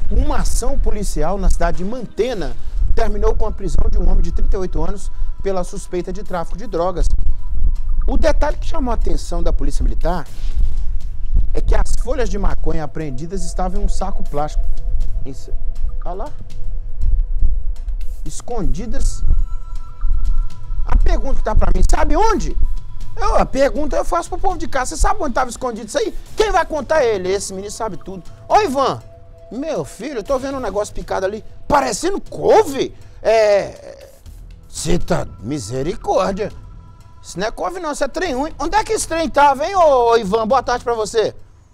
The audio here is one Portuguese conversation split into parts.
Uma ação policial na cidade de Mantena terminou com a prisão de um homem de 38 anos pela suspeita de tráfico de drogas. O detalhe que chamou a atenção da Polícia Militar é que as folhas de maconha apreendidas estavam em um saco plástico. Isso. Olha lá. Escondidas. A pergunta que tá pra mim, sabe onde? A pergunta eu faço pro povo de casa. Você sabe onde estava escondido isso aí? Quem vai contar ele? Esse menino sabe tudo. Ô, Ivan, meu filho, eu tô vendo um negócio picado ali, parecendo couve. Você tá... Misericórdia. Isso não é couve não, isso é trem ruim. Onde é que esse trem tava, hein, ô Ivan? Boa tarde pra você.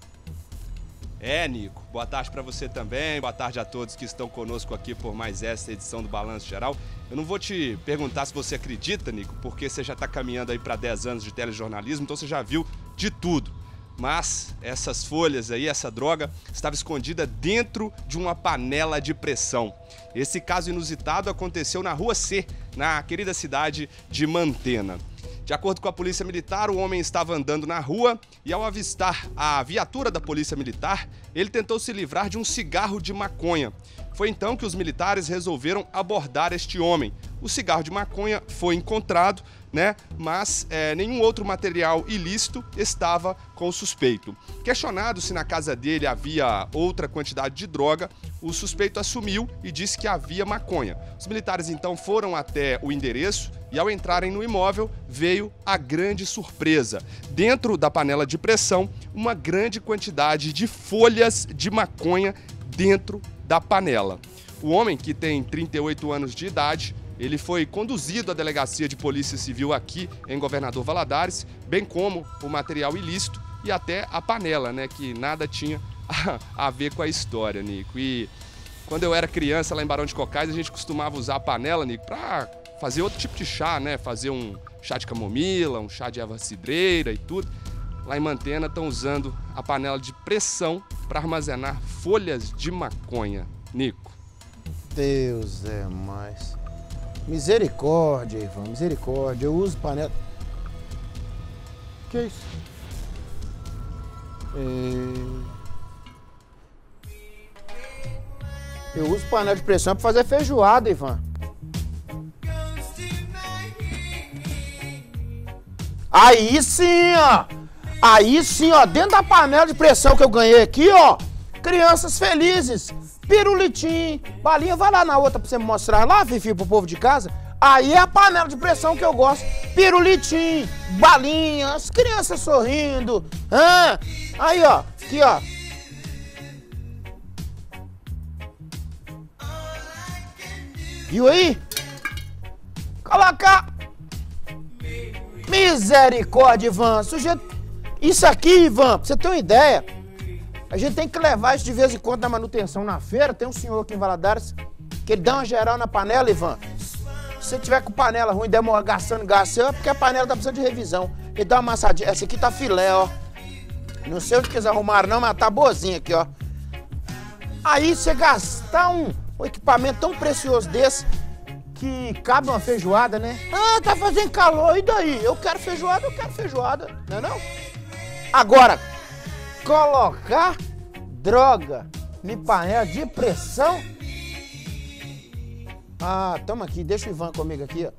Nico, boa tarde para você também, boa tarde a todos que estão conosco aqui por mais essa edição do Balanço Geral. Eu não vou te perguntar se você acredita, Nico, porque você já está caminhando aí para 10 anos de telejornalismo, então você já viu de tudo. Mas essas folhas aí, essa droga, estava escondida dentro de uma panela de pressão. Esse caso inusitado aconteceu na Rua C, na querida cidade de Mantena. De acordo com a Polícia Militar, o homem estava andando na rua e, ao avistar a viatura da Polícia Militar, ele tentou se livrar de um cigarro de maconha. Foi então que os militares resolveram abordar este homem. O cigarro de maconha foi encontrado, mas nenhum outro material ilícito estava com o suspeito. Questionado se na casa dele havia outra quantidade de droga, o suspeito assumiu e disse que havia maconha. Os militares então foram até o endereço e, ao entrarem no imóvel, veio a grande surpresa. Dentro da panela de pressão, uma grande quantidade de folhas de maconha dentro da panela. O homem, que tem 38 anos de idade, ele foi conduzido à delegacia de polícia civil aqui em Governador Valadares, bem como o material ilícito e até a panela, que nada tinha a ver com a história, Nico. E quando eu era criança lá em Barão de Cocais, a gente costumava usar a panela, Nico, para fazer outro tipo de chá, fazer um chá de camomila, um chá de erva cidreira e tudo. Lá em Mantena estão usando a panela de pressão para armazenar folhas de maconha, Nico. Deus é mais. Misericórdia, Ivan, misericórdia. Eu uso panela. Que é isso? Eu uso panela de pressão para fazer feijoada, Ivan. Aí sim, ó. Aí sim, ó. Dentro da panela de pressão que eu ganhei aqui, ó. Crianças felizes. Pirulitim, balinha, vai lá na outra pra você me mostrar lá, Fifi, pro povo de casa. Aí é a panela de pressão que eu gosto. Pirulitim, balinha, as crianças sorrindo. Aí, ó, aqui, ó. Viu aí? Coloca. Misericórdia, Ivan. Sujeito. Isso aqui, Ivan, pra você ter uma ideia. A gente tem que levar isso de vez em quando na manutenção na feira. Tem um senhor aqui em Valadares que ele dá uma geral na panela, Ivan. Se você tiver com panela ruim, gastando gás, é porque a panela tá precisando de revisão. Ele dá uma amassadinha. Essa aqui tá filé, ó. Não sei onde que eles arrumaram não, mas tá boazinha aqui, ó. Aí você gastar um equipamento tão precioso desse que cabe uma feijoada, né? Tá fazendo calor, e daí? Eu quero feijoada, não é não? Agora, colocar droga em panela de pressão? Toma aqui, deixa o Ivan comigo aqui, ó.